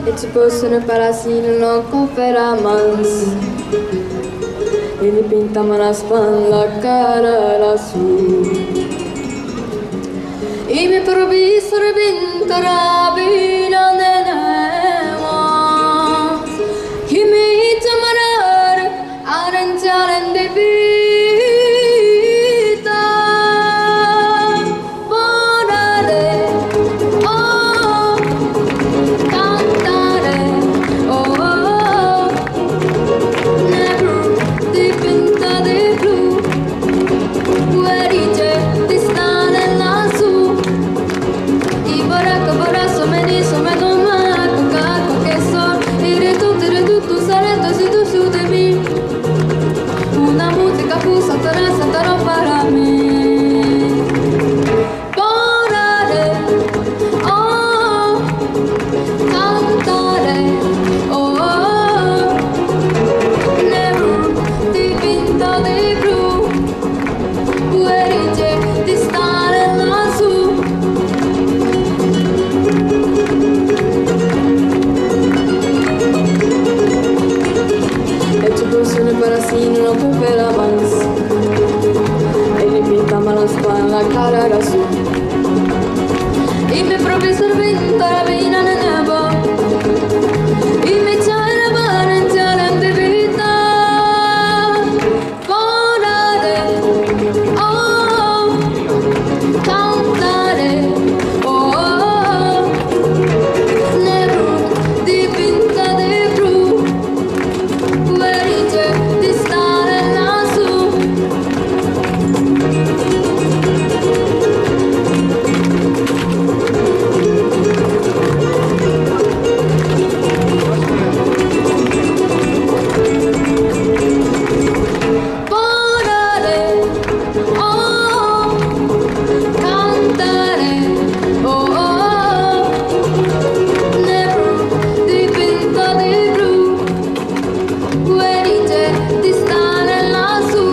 Expulsione para no cooperamos y le pintamos las pan la cara al azul y mi proviso revinta la vida tenemos y me llamará a renciar de vida para si no cooperamos y le pintamos las pan la cara al azul y me proviso el viento la vida de nuevo y me echa la mano en de vida volaré, oh, cantaré, oh, nero dipinta de blu guarite di stare lassù. Volare, oh, cantare, oh, oh, nero dipinta di blu guarite di stare lassù.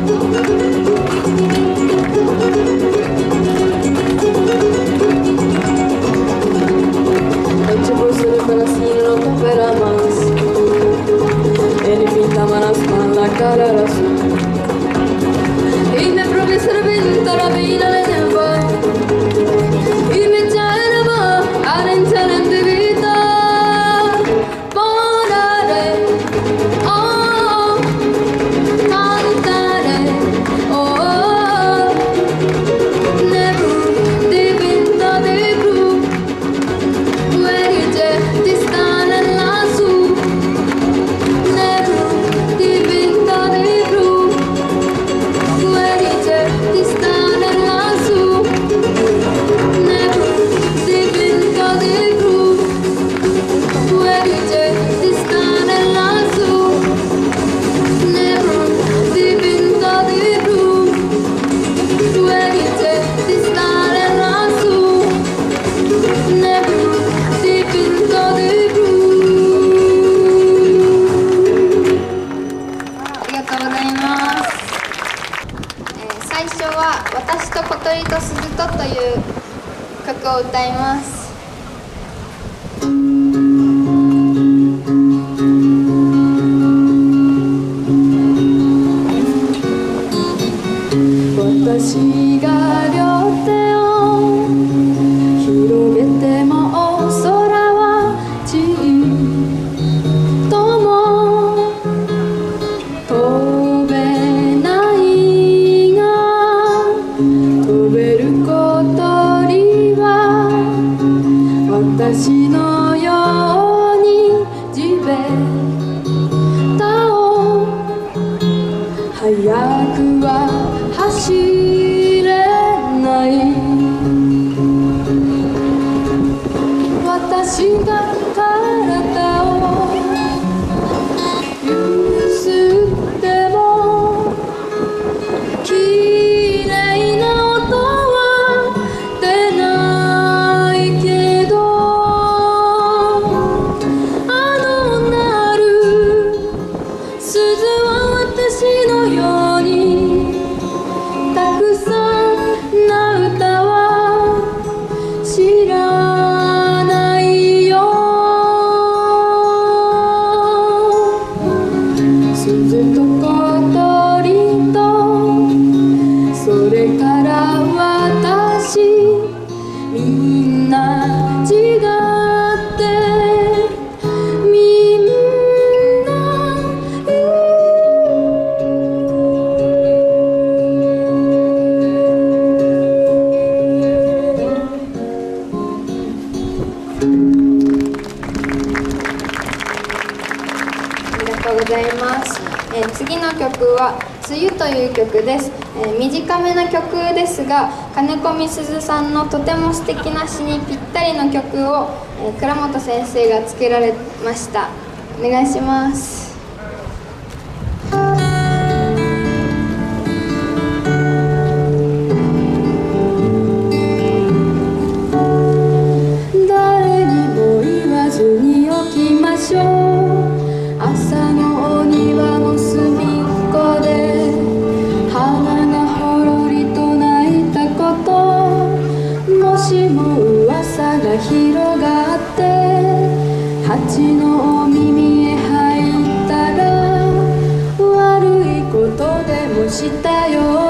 Expulsione para si no cooperamos y le pintamos las pan la cara al azul y me proviso el viento la vida de nuevo y me echa la mano a renciar de vida volaré, oh, cantare, oh, nero dipinta di blu guarite di stare lassù, nero dipinta di blu guarite di stare lassù, nero dipinta di blu guarite di stare lassù, nero dipinta di blu guarite di stare lassù, nero dipinta di blu。ありがとうございます。最初は「私と小鳥と鈴と」という曲を歌います。私が両手を広げても空はちっとも飛べないが飛べる小鳥は私のように地べたを速くは走れない私が体を揺すってもきれいな音は出ないけどあの鳴る鈴は私のようにたくさんな歌は知らないよりがとうございます。次の曲は「梅雨」という曲です。短めな曲ですが、金子みすずさんのとても素敵な詩にぴったりの曲を、倉本先生がつけられました。お願いします。 誰にも言わずに起きましょう。朝のお庭の隅っこで花がほろりと泣いたこと、もしも噂が広がって蜂のお耳へ入ったら、悪いことでもしたよ